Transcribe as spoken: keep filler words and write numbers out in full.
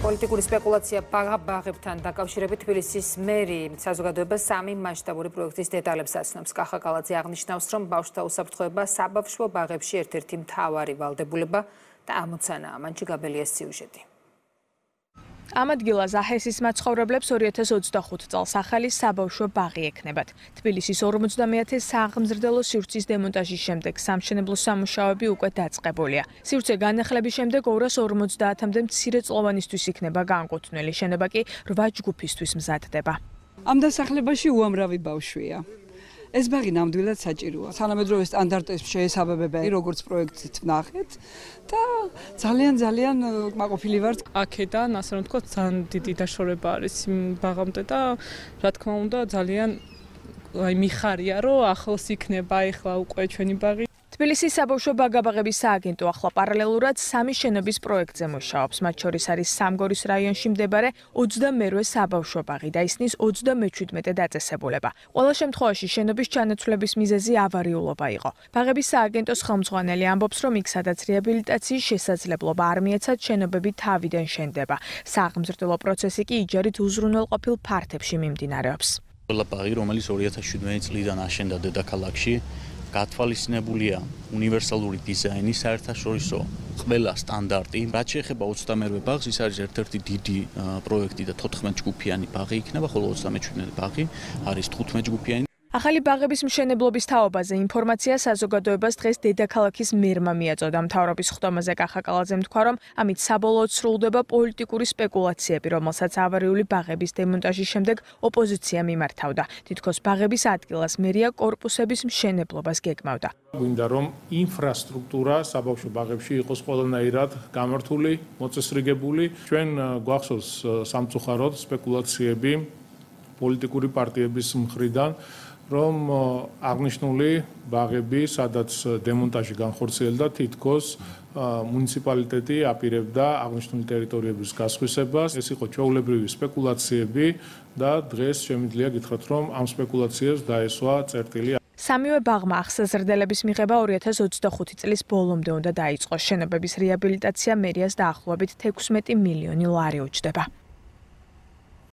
პოლიტიკური სპეკულაცია ბაღებთან დაკავშირებით თბილისის მერი საზოგადოებას სამი მასშტაბური პროექტის დეტალებს ასნობს. კახა კალაძე აღნიშნავს, რომ ბავშვთა უსაფრთხოება საბავშვო ბაღებში ერთ-ერთი მთავარი ვალდებულება და ამოცანაა. მანჩი გაბელიას სიუჟეტი. ამ ადგილას აჰესის მაცხოვრებლებს ორი ათას ოცდახუთ წელს ახალი საბავშვო ბაღი ექნებათ. თბილისის ორმოცდამეათე სააღმზრდელო სივრცის დემონტაჟის შემდეგ სამშენებლო სამუშაოები უკვე დაწყებულია. სივრცე განახლების შემდეგ ორას ორმოცდაათამდე მცირეწლოვანისთვის იქნება განკუთვნილი, შენობა კი რვა ჯგუფისთვის მზადდება. ამ დასახლებაში უამრავი ბავშვია. ეს ბაღი ნამდვილად საჭიროა. თანამედროვე სტანდარტებს შეესაბამება, როგორც პროექტით ვნახეთ და ძალიან ძალიან კმაყოფილი ვართ. აქედან, ასე რომ ვთქვათ, ძალიან დიდი დაშორება არის იმ ბაღამდე და რა თქმა უნდა, ძალიან აი მიხარია, რომ ახლოს იქნება ახლა უკვე ჩვენი ბაღი. თბილისის საბავშვო ბაგაბაღების სააგენტო ახლა პარალელურად სამი შენობის პროექტზე მუშაობს. მათ შორის არის სამგორის რაიონში მდებარე ოცდამერვე საბავშვო ბაღი და ისნის ოცდამეჩვიდმეტე დაწესებულება. ყველა შემთხვევაში შენობის ჩანაცვლების მიზეზი ავარიულობა იყო. ბაღების სააგენტოს ხელმძღვანელი ამბობს, რომ იქ სადაც რეაბილიტაციის შესაძლებლობა არ მიეცათ, შენობები თავიდან შენდება. სააღმზრდელო პროცესი კი იჯარით უზრუნველყოფილ ფართებში მიმდინარეობს. ყველა ბაღი, რომელიც ორი ათას შვიდმეტი წლიდან აშენდა დედაქალაქში, გათვალისწინებულია უნივერსალური დიზაინი, საერთაშორისო ყველა სტანდარტი. რაც შეეხება ოცდამერვე ბაღს, ის არის ერთ-ერთი დიდი პროექტი და თოთხმეტ ჯგუფიანი ბაღი იქნება, ხოლო ოცდამეჩვიდმეტე ბაღი არის თხუთმეტ ჯგუფიანი. ახალი ბაღების მშენებლობის თაობაზე ინფორმაცია საზოგადოებას დღეს დედაქალაქის მერმა მიაწოდა. მთავრობის ხდომაზე კახა კალაძემ თქვა, რომ ამით საბოლოოდ სრულდება პოლიტიკური სპეკულაციები, რომელსაც ავარიული ბაღების დემონტაჟის შემდეგ ოპოზიცია მიმართავდა. თითქოს ბაღების ადგილას მერია კორპუსების მშენებლობას გეგმავდა. გვინდა რომ ინფრასტრუქტურა საბავშვო ბაღებში იყოს ყველანაირად გამართული, მოწესრიგებული. ჩვენ გვახსოვს სამწუხაროდ სპეკულაციები პოლიტიკური პარტიების მხრიდან, რომ აღნიშნული ბაღები, სადაც დემონტაჟი განხორციელდა, თითქოს მუნიციპალიტეტი აპირებდა აღნიშნული ტერიტორიების გასხვისებას. ეს იყო ჩვეულებრივი სპეკულაციები და დღეს შემიძლია გითხრათ, რომ ამ სპეკულაციებს დაესვა წერტილი. სამივე ბაღმა აღსაზრდელების მიღება ორი ათას ოცდახუთი წლის ბოლომდე უნდა დაიწყოს. შენობების რეაბილიტაცია მერიას დაახლოებით თექვსმეტი მილიონი ლარი უჯდება.